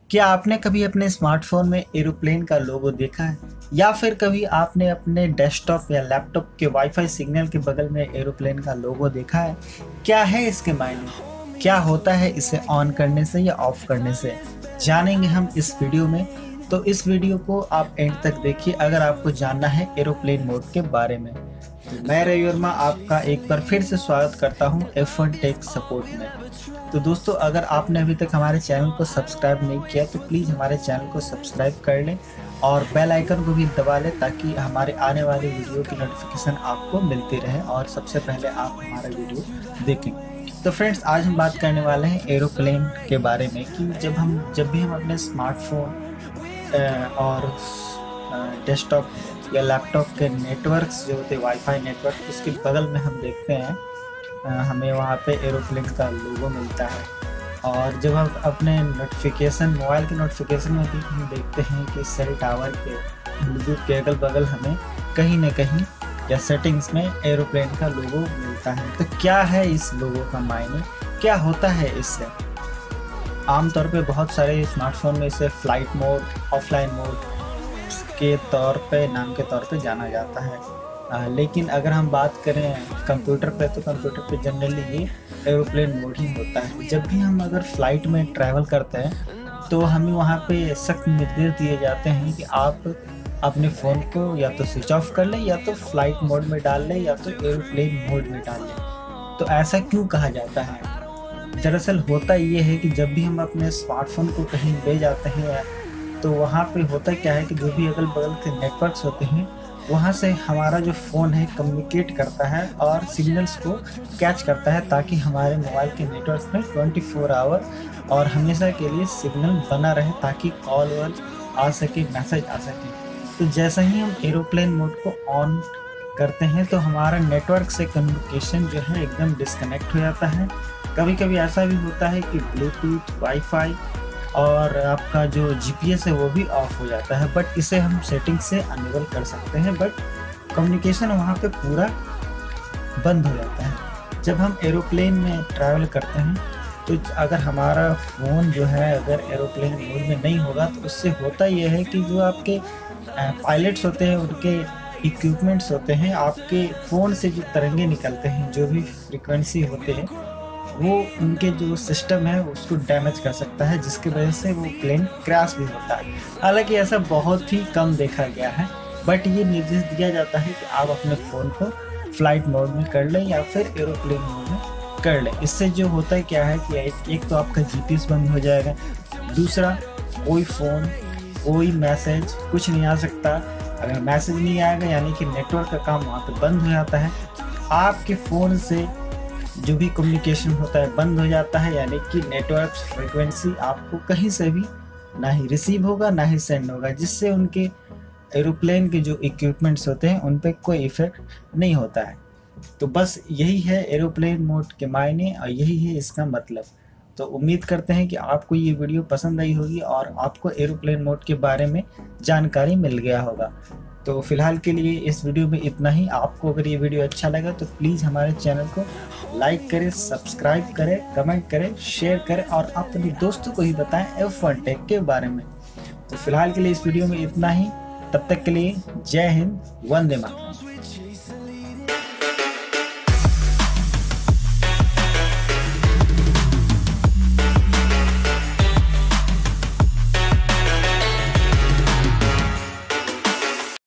क्या आपने कभी अपने स्मार्टफोन में एरोप्लेन का लोगो देखा है या फिर कभी आपने अपने डेस्कटॉप या लैपटॉप के वाईफाई सिग्नल के बगल में एरोप्लेन का लोगो देखा है? क्या है इसके मायने? क्या होता है इसे ऑन करने से या ऑफ करने से? जानेंगे हम इस वीडियो में। तो इस वीडियो को आप एंड तक देखिए अगर आपको जानना है एरोप्लेन मोड के बारे में। तो मैं रवि वर्मा आपका एक बार फिर से स्वागत करता हूं F1 टेक सपोर्ट में। तो दोस्तों, अगर आपने अभी तक हमारे चैनल को सब्सक्राइब नहीं किया तो प्लीज़ हमारे चैनल को सब्सक्राइब कर लें और बेल आइकन को भी दबा लें ताकि हमारे आने वाली वीडियो की नोटिफिकेशन आपको मिलती रहे और सबसे पहले आप हमारा वीडियो देखें। तो फ्रेंड्स, आज हम बात करने वाले हैं एरोप्लेन के बारे में कि जब भी हम अपने स्मार्टफोन और डेस्कटॉप या लैपटॉप के नेटवर्क्स जो होते हैं वाईफाई नेटवर्क, उसके बगल में हम देखते हैं हमें वहाँ पे एरोप्लेन का लोगो मिलता है। और जब हम अपने नोटिफिकेशन मोबाइल के नोटिफिकेशन में भी हम देखते हैं कि सेल टावर के ब्लूटूथ के अगल बगल हमें कहीं न कहीं या सेटिंग्स में एरोप्लेन का लोगो मिलता है। तो क्या है इस लोगो का मायने, क्या होता है इससे? आमतौर पे बहुत सारे स्मार्टफोन में इसे फ्लाइट मोड, ऑफलाइन मोड के तौर पे नाम के तौर पे जाना जाता है। लेकिन अगर हम बात करें कंप्यूटर पे तो कंप्यूटर पे जनरली ये एरोप्लेन मोड ही होता है। जब भी हम अगर फ़्लाइट में ट्रैवल करते हैं तो हमें वहाँ पे सख्त निर्देश दिए जाते हैं कि आप अपने फ़ोन को या तो स्विच ऑफ कर लें या तो फ्लाइट मोड में डाल लें या तो एरोप्लेन मोड में डाल लें। तो ऐसा क्यों कहा जाता है? दरअसल होता ये है कि जब भी हम अपने स्मार्टफोन को कहीं ले जाते हैं तो वहाँ पे होता क्या है कि जो भी अगल बगल के नेटवर्क्स होते हैं वहाँ से हमारा जो फ़ोन है कम्युनिकेट करता है और सिग्नल्स को कैच करता है ताकि हमारे मोबाइल के नेटवर्क्स में 24 आवर और हमेशा के लिए सिग्नल बना रहे ताकि कॉल वॉल आ सके, मैसेज आ सके। तो जैसे ही हम एरोप्लेन मोड को ऑन करते हैं तो हमारा नेटवर्क से कम्युनिकेशन जो है एकदम डिस्कनेक्ट हो जाता है। कभी कभी ऐसा भी होता है कि ब्लूटूथ, वाईफाई और आपका जो जीपीएस है वो भी ऑफ हो जाता है, बट इसे हम सेटिंग से अनेबल कर सकते हैं, बट कम्युनिकेशन वहाँ पे पूरा बंद हो जाता है। जब हम एरोप्लेन में ट्रैवल करते हैं तो अगर हमारा फ़ोन जो है अगर एरोप्लेन मोड में नहीं होगा तो उससे होता ये है कि जो आपके पायलट्स होते हैं उनके इक्विपमेंट्स होते हैं, आपके फ़ोन से जो तरंगे निकलते हैं, जो भी फ्रिक्वेंसी होते हैं, वो उनके जो सिस्टम है उसको डैमेज कर सकता है, जिसकी वजह से वो प्लेन क्रैश भी होता है। हालांकि ऐसा बहुत ही कम देखा गया है, बट ये निर्देश दिया जाता है कि आप अपने फ़ोन को फ्लाइट मोड में कर लें या फिर एरोप्लेन मोड में कर लें। इससे जो होता है क्या है कि एक तो आपका जीपीएस बंद हो जाएगा, दूसरा कोई फ़ोन, कोई मैसेज कुछ नहीं आ सकता। अगर मैसेज नहीं आएगा यानी कि नेटवर्क का काम वहाँ पर बंद हो जाता है। आपके फ़ोन से जो भी कम्युनिकेशन होता है बंद हो जाता है, यानी कि नेटवर्क फ्रीक्वेंसी आपको कहीं से भी ना ही रिसीव होगा ना ही सेंड होगा, जिससे उनके एरोप्लेन के जो इक्विपमेंट्स होते हैं उन पर कोई इफ़ेक्ट नहीं होता है। तो बस यही है एरोप्लेन मोड के मायने और यही है इसका मतलब। तो उम्मीद करते हैं कि आपको ये वीडियो पसंद आई होगी और आपको एरोप्लेन मोड के बारे में जानकारी मिल गया होगा। तो फिलहाल के लिए इस वीडियो में इतना ही। आपको अगर ये वीडियो अच्छा लगा तो प्लीज़ हमारे चैनल को लाइक करें, सब्सक्राइब करें, कमेंट करें, शेयर करें और अपने दोस्तों को ही बताएं F1 टेक के बारे में। तो फिलहाल के लिए इस वीडियो में इतना ही। तब तक के लिए जय हिंद, वंदे मातरम।